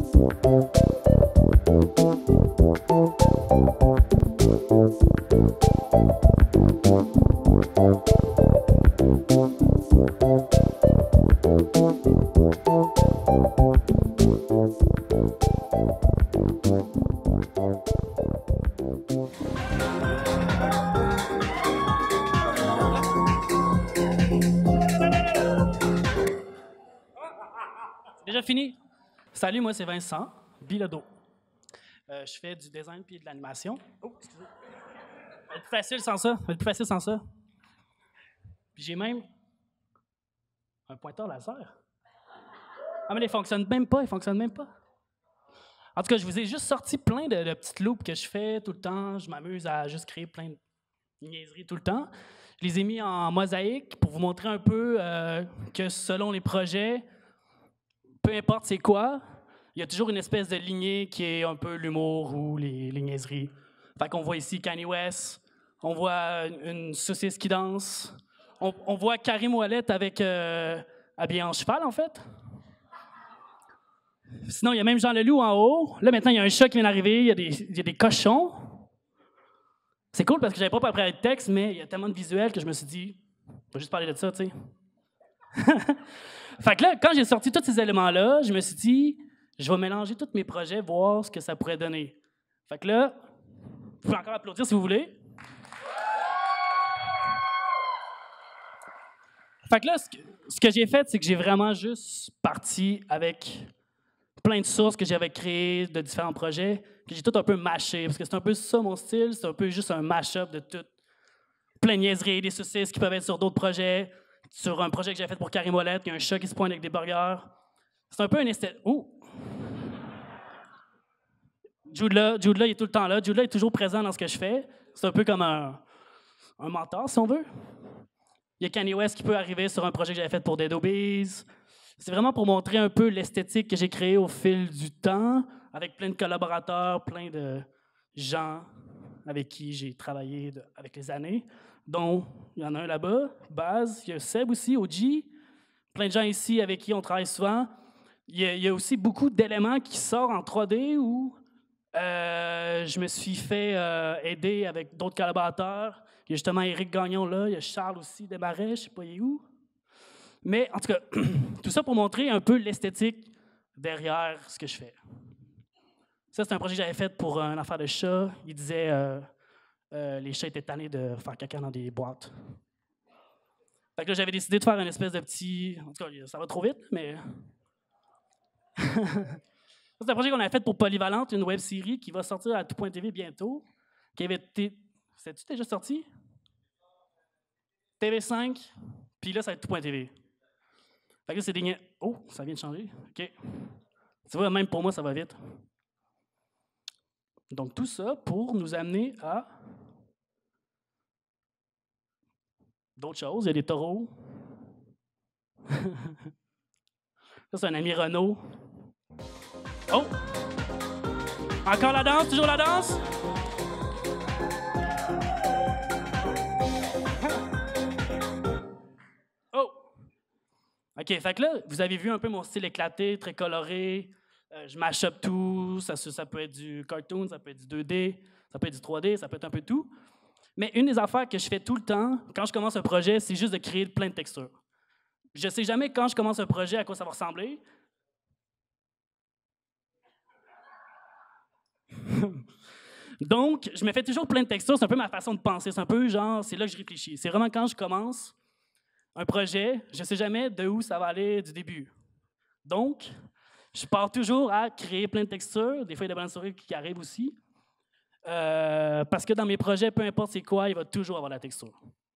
Déjà fini? Salut, moi c'est Vincent Bilodeau. Je fais du design puis de l'animation. Oh, excusez. Ça va être plus facile sans ça. Ça va être plus facile sans ça. Puis j'ai même un pointeur laser. Ah, mais il fonctionne même pas, il fonctionne même pas. En tout cas, je vous ai juste sorti plein de petites loops que je fais tout le temps. Je m'amuse à juste créer plein de niaiseries tout le temps. Je les ai mis en mosaïque pour vous montrer un peu que selon les projets, peu importe c'est quoi, il y a toujours une espèce de lignée qui est un peu l'humour ou les niaiseries. Fait qu'on voit ici Kanye West, on voit une saucisse qui danse, on voit Karim Ouellet avec habillé en cheval, en fait. Sinon, il y a même Jean Leloup en haut. Là, maintenant, il y a un chat qui vient d'arriver, il y a des cochons. C'est cool parce que j'avais pas préparé de texte, mais il y a tellement de visuels que je me suis dit, on va juste parler de ça, tu sais. Fait que là, quand j'ai sorti tous ces éléments-là, je me suis dit, je vais mélanger tous mes projets, voir ce que ça pourrait donner. Fait que là, vous pouvez encore applaudir si vous voulez. Fait que là, ce que j'ai fait, c'est que j'ai vraiment juste parti avec plein de sources que j'avais créées de différents projets, que j'ai tout un peu mâché, parce que c'est un peu ça mon style, c'est un peu juste un mash-up de tout. Plein de niaiseries, des saucisses qui peuvent être sur d'autres projets, sur un projet que j'ai fait pour Karim Ouellet, il y a un chat qui se pointe avec des burgers. C'est un peu un esthétique. Ouh! Jude là, il est tout le temps là. Jude là est toujours présent dans ce que je fais. C'est un peu comme un mentor, si on veut. Il y a Kanye West qui peut arriver sur un projet que j'avais fait pour Dead Obies. C'est vraiment pour montrer un peu l'esthétique que j'ai créée au fil du temps, avec plein de collaborateurs, plein de gens avec qui j'ai travaillé avec les années, dont il y en a un là-bas, Baz, il y a Seb aussi, OG, plein de gens ici avec qui on travaille souvent. Il y a aussi beaucoup d'éléments qui sortent en 3D où je me suis fait aider avec d'autres collaborateurs. Il y a justement Éric Gagnon là, il y a Charles aussi Desmarais, je ne sais pas il est où. Mais en tout cas, tout ça pour montrer un peu l'esthétique derrière ce que je fais. Ça, c'est un projet que j'avais fait pour une affaire de chat. Il disait les chats étaient tannés de faire caca dans des boîtes. Fait que là, j'avais décidé de faire une espèce de petit... En tout cas, ça va trop vite, mais... C'est un projet qu'on a fait pour Polyvalente, une web série qui va sortir à tout.tv bientôt. Qui avait été. C'est-tu déjà sorti? TV5, puis là, ça va être tout.tv. Fait que là, c'est des. Oh, ça vient de changer. OK. Tu vois, même pour moi, ça va vite. Donc, tout ça pour nous amener à d'autres choses. Il y a des taureaux. Ça, c'est un ami Renault. Oh! Encore la danse, toujours la danse? Oh! OK, fait que là, vous avez vu un peu mon style éclaté, très coloré. Je mash up tout. Ça peut être du cartoon, ça peut être du 2D, ça peut être du 3D, ça peut être un peu tout. Mais une des affaires que je fais tout le temps, quand je commence un projet, c'est juste de créer plein de textures. Je ne sais jamais quand je commence un projet à quoi ça va ressembler. Donc, je me fais toujours plein de textures. C'est un peu ma façon de penser. C'est un peu genre, c'est là que je réfléchis. C'est vraiment quand je commence un projet, je ne sais jamais de où ça va aller du début. Donc, je pars toujours à créer plein de textures. Des fois, il y a des brainstorming qui arrivent aussi. Parce que dans mes projets, peu importe c'est quoi, il va toujours avoir la texture.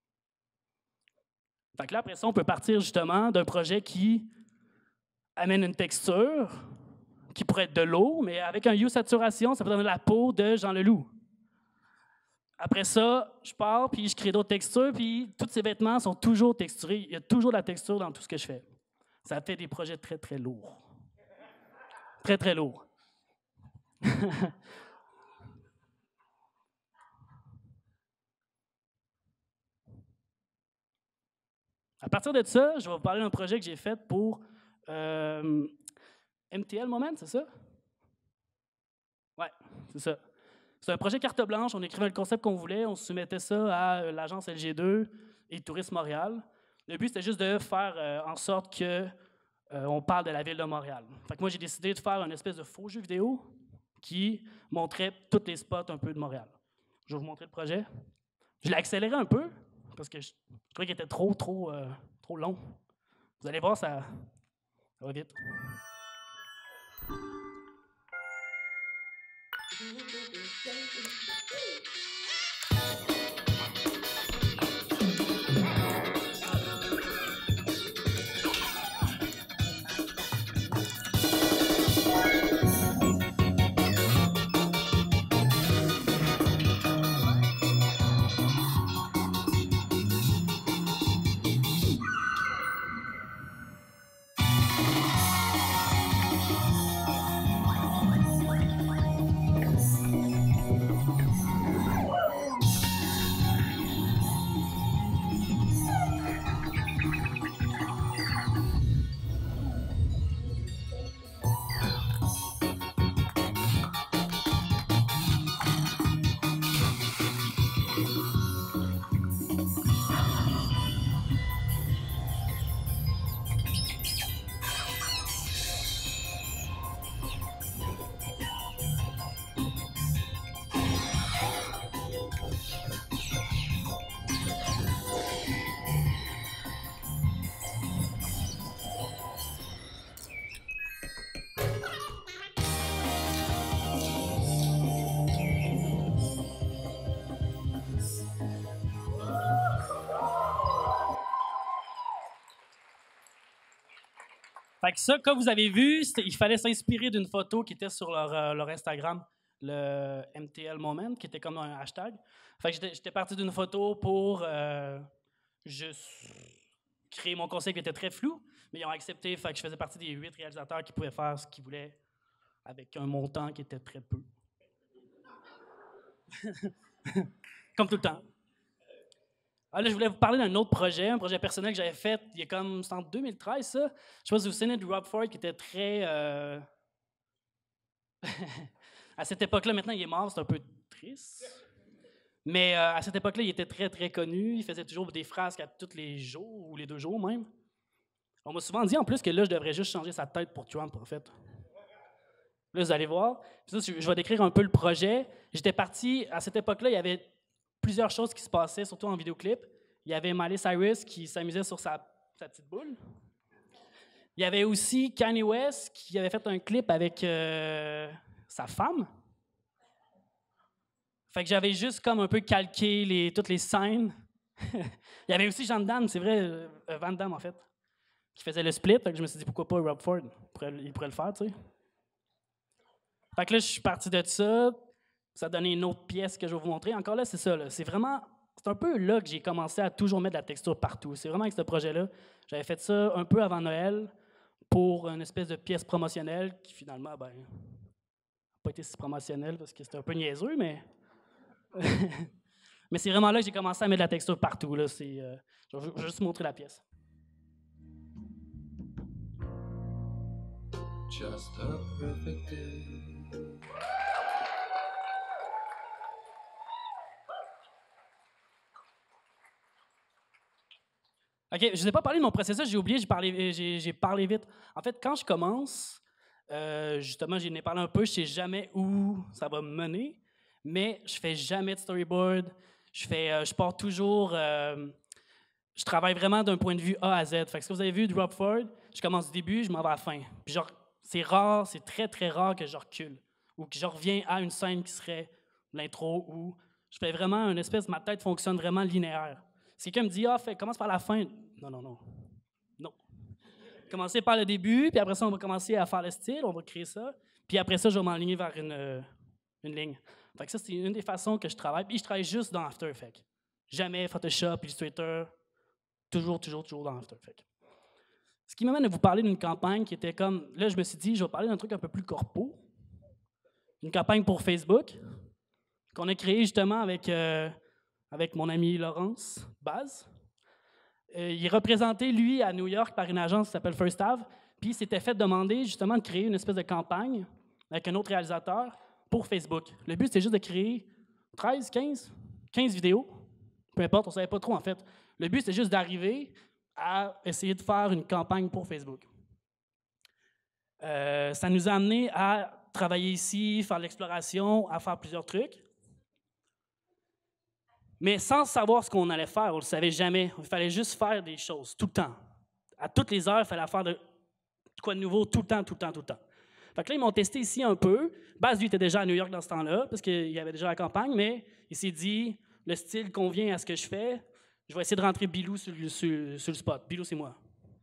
Fait que là, après ça, on peut partir justement d'un projet qui amène une texture, qui pourrait être de l'eau, mais avec un hue saturation, ça peut donner la peau de Jean Leloup. Après ça, je pars, puis je crée d'autres textures, puis tous ces vêtements sont toujours texturés. Il y a toujours de la texture dans tout ce que je fais. Ça fait des projets très, très lourds. Très, très lourds. À partir de ça, je vais vous parler d'un projet que j'ai fait pour MTL Moment, c'est ça? Ouais, c'est ça. C'est un projet carte blanche. On écrivait le concept qu'on voulait. On soumettait ça à l'agence LG2 et Tourisme Montréal. Le but, c'était juste de faire en sorte que on parle de la ville de Montréal. Fait que moi, j'ai décidé de faire une espèce de faux jeu vidéo qui montrait tous les spots un peu de Montréal. Je vais vous montrer le projet. Je l'ai accéléré un peu parce que je trouvais qu'il était trop long. Vous allez voir, ça va vite. Fait que ça, comme vous avez vu, il fallait s'inspirer d'une photo qui était sur leur Instagram, le MTL Moment, qui était comme un hashtag. Fait que j'étais parti d'une photo pour juste créer mon concept qui était très flou, mais ils ont accepté. Fait que je faisais partie des 8 réalisateurs qui pouvaient faire ce qu'ils voulaient avec un montant qui était très peu. Comme tout le temps. Ah, là, je voulais vous parler d'un autre projet, un projet personnel que j'avais fait il y a comme, c'est en 2013, ça. Je ne sais pas si vous vous souvenez de Rob Ford, qui était très... à cette époque-là, maintenant, il est mort, c'est un peu triste. Mais à cette époque-là, il était très connu. Il faisait toujours des frasques à tous les jours, ou les 2 jours même. On m'a souvent dit, en plus, que là, je devrais juste changer sa tête pour Trump, en fait. Là, vous allez voir. Puis ça, je vais décrire un peu le projet. J'étais parti, à cette époque-là, il y avait plusieurs choses qui se passaient, surtout en vidéoclip. Il y avait Miley Cyrus qui s'amusait sur sa petite boule. Il y avait aussi Kanye West qui avait fait un clip avec sa femme. Fait que j'avais juste comme un peu calqué toutes les scènes. Il y avait aussi Jean Damme, c'est vrai, Van Damme en fait, qui faisait le split. Fait que je me suis dit pourquoi pas Rob Ford, il pourrait le faire, tu sais. Fait que là, je suis parti de ça. Ça a donné une autre pièce que je vais vous montrer. Encore là, c'est ça. Là. C'est un peu là que j'ai commencé à toujours mettre de la texture partout. C'est vraiment avec ce projet-là. J'avais fait ça un peu avant Noël pour une espèce de pièce promotionnelle qui, finalement, n'a pas été si promotionnelle parce que c'était un peu niaiseux, mais... mais c'est vraiment là que j'ai commencé à mettre de la texture partout. Là. Je vais juste vous montrer la pièce. Just a perfect day. OK, je ne vous ai pas parlé de mon processus, j'ai oublié, j'ai parlé vite. En fait, quand je commence, justement, j'en ai parlé un peu, je ne sais jamais où ça va me mener, mais je ne fais jamais de storyboard. Je pars toujours... je travaille vraiment d'un point de vue A à Z. Fait que ce que vous avez vu de Rob Ford, je commence du début, je m'en vais à la fin. Puis genre, c'est rare, c'est très rare que je recule ou que je reviens à une scène qui serait l'intro où je fais vraiment une espèce... Ma tête fonctionne vraiment linéaire. Si quelqu'un me dit « Ah, commence par la fin », non. Commencer par le début, puis après ça, on va commencer à faire le style, on va créer ça, puis après ça, je vais m'enligner vers une ligne. Fait que ça, c'est une des façons que je travaille, puis je travaille juste dans After Effects. Jamais Photoshop, Illustrator, toujours dans After Effects. Ce qui m'amène à vous parler d'une campagne qui était comme... Là, je me suis dit, je vais parler d'un truc un peu plus corpo. Une campagne pour Facebook, qu'on a créée justement avec mon ami Laurence Baz. Il est représenté, lui, à New York par une agence qui s'appelle First Ave, puis il s'était fait demander justement de créer une espèce de campagne avec un autre réalisateur pour Facebook. Le but, c'était juste de créer 13, 15 vidéos. Peu importe, on ne savait pas trop en fait. Le but, c'était juste d'arriver à essayer de faire une campagne pour Facebook. Ça nous a amené à travailler ici, faire l'exploration, à faire plusieurs trucs. Mais sans savoir ce qu'on allait faire, on ne le savait jamais. Il fallait juste faire des choses, tout le temps. À toutes les heures, il fallait faire de quoi de nouveau, tout le temps. Fait que là, ils m'ont testé ici un peu. Baz, lui, était déjà à New York dans ce temps-là, parce qu'il y avait déjà la campagne, mais il s'est dit, le style convient à ce que je fais, je vais essayer de rentrer Bilou sur le spot. Bilou, c'est moi.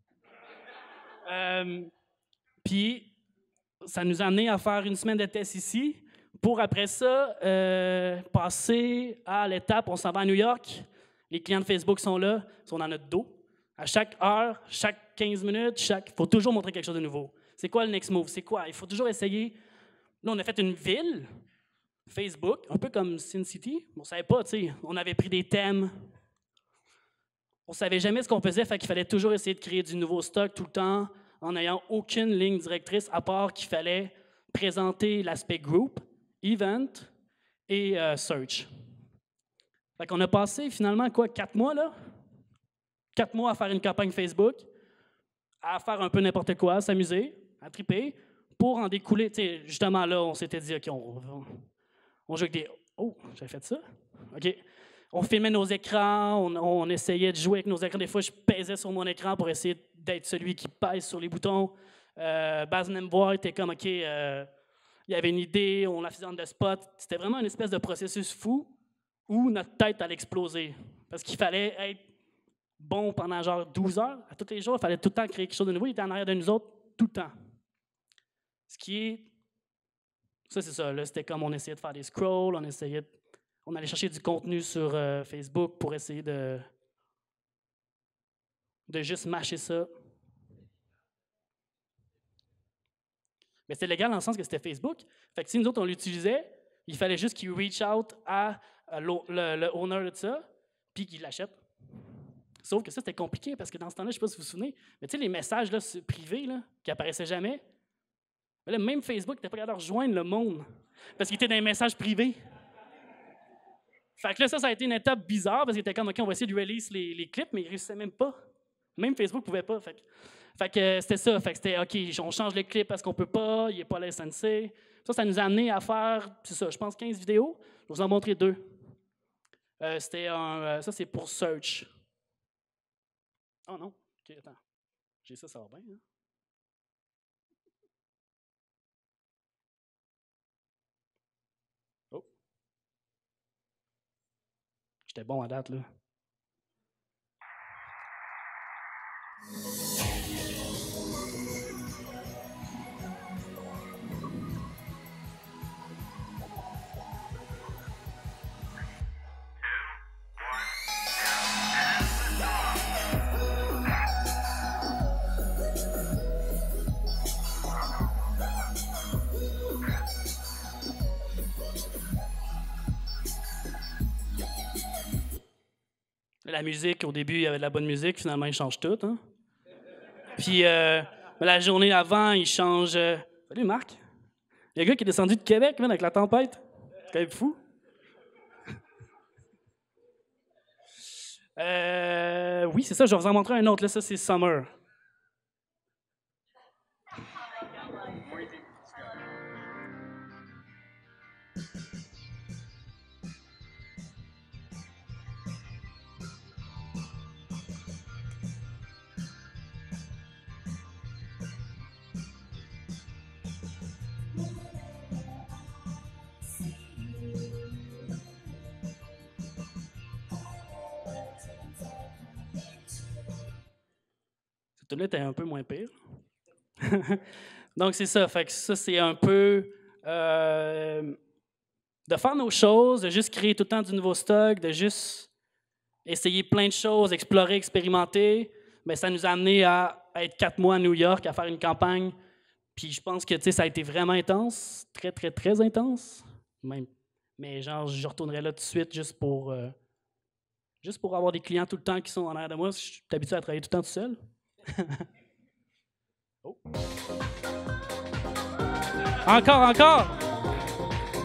Puis, ça nous a amené à faire une semaine de tests ici, pour après ça, passer à l'étape, on s'en va à New York, les clients de Facebook sont là, sont dans notre dos. À chaque heure, chaque 15 minutes, il faut toujours montrer quelque chose de nouveau. C'est quoi le next move? C'est quoi? Il faut toujours essayer. Là, on a fait une ville, Facebook, un peu comme Sin City. On ne savait pas, tu sais. On avait pris des thèmes. On ne savait jamais ce qu'on faisait, fait qu'il fallait toujours essayer de créer du nouveau stock tout le temps, en n'ayant aucune ligne directrice, à part qu'il fallait présenter l'aspect group, event et search. Fait qu'on a passé finalement, 4 mois, là? 4 mois à faire une campagne Facebook, à faire un peu n'importe quoi, à s'amuser, à triper, pour en découler. Tu sais, justement, là, on s'était dit, OK, on joue avec des... Oh, j'avais fait ça? OK. On filmait nos écrans, on essayait de jouer avec nos écrans. Des fois, je pesais sur mon écran pour essayer d'être celui qui pèse sur les boutons. Baz Nemvoir était comme, OK, il y avait une idée, on la faisait on the spot. C'était vraiment une espèce de processus fou où notre tête allait exploser. Parce qu'il fallait être bon pendant genre 12 heures. À tous les jours, il fallait tout le temps créer quelque chose de nouveau. Il était en arrière de nous autres tout le temps. Ce qui est... Ça, c'est ça. Là, c'était comme on essayait de faire des scrolls, on allait chercher du contenu sur Facebook pour essayer de juste mâcher ça. Mais c'était légal dans le sens que c'était Facebook. Fait que si nous autres, on l'utilisait, il fallait juste qu'il reach out à le owner de ça, puis qu'il l'achète. Sauf que ça, c'était compliqué parce que dans ce temps-là, je ne sais pas si vous vous souvenez, mais tu sais, les messages là, privés là, qui apparaissaient jamais, là, même Facebook n'était pas capable de rejoindre le monde parce qu'il était dans les messages privés. Fait que là, ça a été une étape bizarre parce qu'il était comme, OK, on va essayer de release les clips, mais il ne réussissait même pas. Même Facebook ne pouvait pas. Fait que c'était ça. Fait que c'était, OK, on change le clip parce qu'on ne peut pas, il n'est pas la SNC. Ça nous a amené à faire, c'est ça, je pense 15 vidéos. Je vais vous en montrer 2. Ça, c'est pour Search. Oh non, OK, attends. J'ai ça va bien, hein? Oh. J'étais bon à date, là. La musique, au début, il y avait de la bonne musique. Finalement, il change tout. Hein? Puis, la journée avant, il change... Salut, Marc. Il y a un gars qui est descendu de Québec, même, avec la tempête. C'est quand même fou. Oui, c'est ça. Je vais vous en montrer un autre. Là, ça, c'est Summer. Cette tune-là était un peu moins pire. Donc, c'est ça. Fait que ça, c'est un peu de faire nos choses, de juste créer tout le temps du nouveau stock, de juste essayer plein de choses, explorer, expérimenter. Mais ça nous a amené à être 4 mois à New York, à faire une campagne. Puis je pense que ça a été vraiment intense, très, très, très intense. Même. Mais genre, je retournerai là tout de suite juste pour avoir des clients tout le temps qui sont en arrière de moi. Je suis habitué à travailler tout le temps tout seul. Oh. Encore!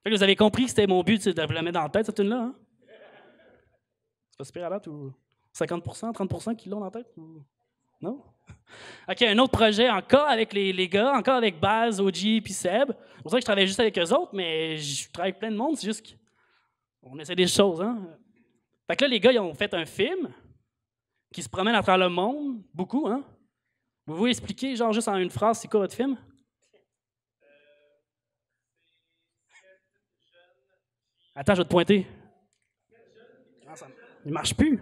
Fait que vous avez compris que c'était mon but de vous la mettre dans la tête, cette tune-là. Hein? C'est pas super à date ou 50%, 30% qui l'ont dans la tête? Ou... Non? OK, un autre projet encore avec les gars, encore avec Baz, OG puis Seb. C'est pour ça que je travaille juste avec eux autres, mais je travaille avec plein de monde, c'est juste qu'on essaie des choses. Hein? Fait que là, les gars, ils ont fait un film qui se promène à travers le monde, beaucoup. Hein? Vous pouvez expliquer, genre juste en une phrase, c'est quoi votre film? Attends, je vais te pointer. Il marche plus.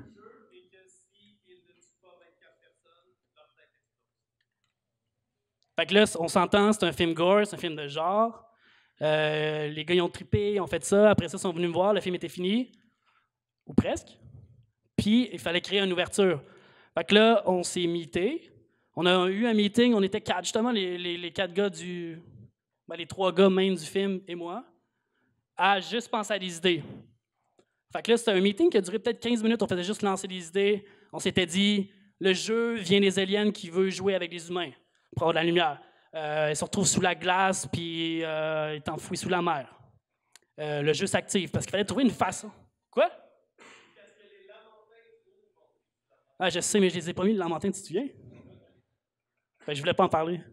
Fait que là, on s'entend, c'est un film gore, c'est un film de genre. Les gars, ils ont trippé, ils ont fait ça. Après ça, ils sont venus me voir, le film était fini. Ou presque. Puis, il fallait créer une ouverture. Fait que là, on s'est meeté. On a eu un meeting, on était quatre, justement, les quatre gars du... Ben, les trois gars main du film et moi, à juste penser à des idées. Fait que là, c'était un meeting qui a duré peut-être 15 minutes. On faisait juste lancer des idées. On s'était dit, le jeu vient des aliens qui veulent jouer avec les humains pour avoir de la lumière. Ils se retrouvent sous la glace, puis ils est enfoui sous la mer. Le jeu s'active parce qu'il fallait trouver une façon. Quoi? Ah, je sais, mais je les ai pas mis le lamentin, tu te souviens? Fait que je voulais pas en parler.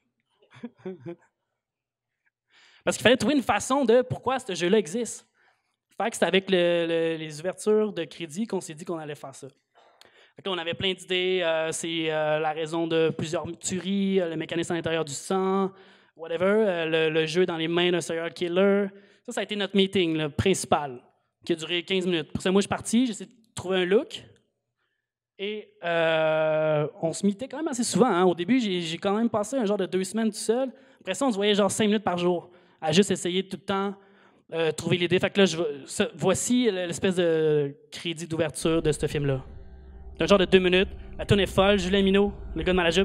Parce qu'il fallait trouver une façon de pourquoi ce jeu-là existe. Fait que c'est avec les ouvertures de crédit qu'on s'est dit qu'on allait faire ça. Fait que là, on avait plein d'idées. C'est la raison de plusieurs tueries, le mécanisme à l'intérieur du sang, whatever, le jeu dans les mains d'un serial killer. Ça a été notre meeting le principal, qui a duré 15 minutes. Pour ça, moi, je suis parti, j'ai essayé de trouver un look. Et on se meetait quand même assez souvent. Hein. Au début, j'ai quand même passé un genre de 2 semaines tout seul. Après ça, on se voyait genre 5 minutes par jour, à juste essayer tout le temps trouver l'idée. Fait que là, voici l'espèce de crédit d'ouverture de ce film-là. C'est un genre de 2 minutes. La tune est folle. Julien Minot, le gars de Malajube.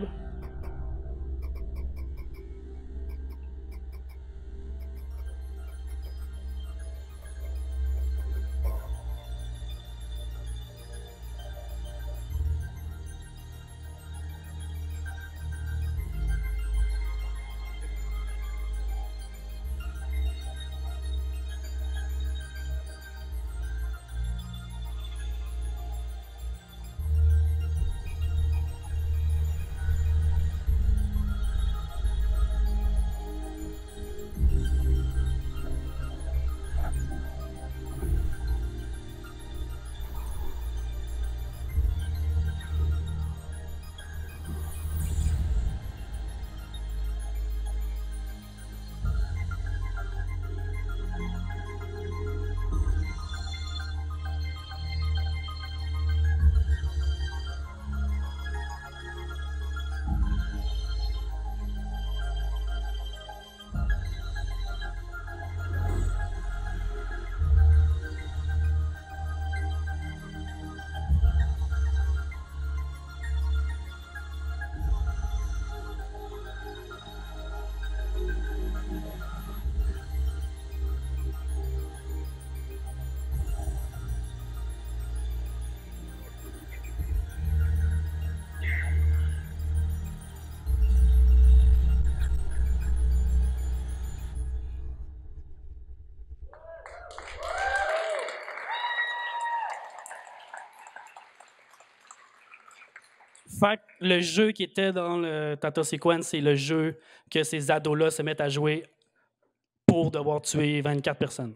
Fait que le jeu qui était dans le Tata Sequence, c'est le jeu que ces ados-là se mettent à jouer pour devoir tuer 24 personnes.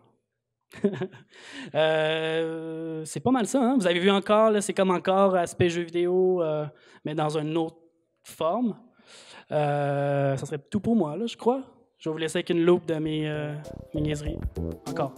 C'est pas mal ça, hein? Vous avez vu encore, là, c'est comme encore aspect jeu vidéo, mais dans une autre forme. Ça serait tout pour moi, là, je crois. Je vais vous laisser avec une loupe de mes niaiseries. Encore.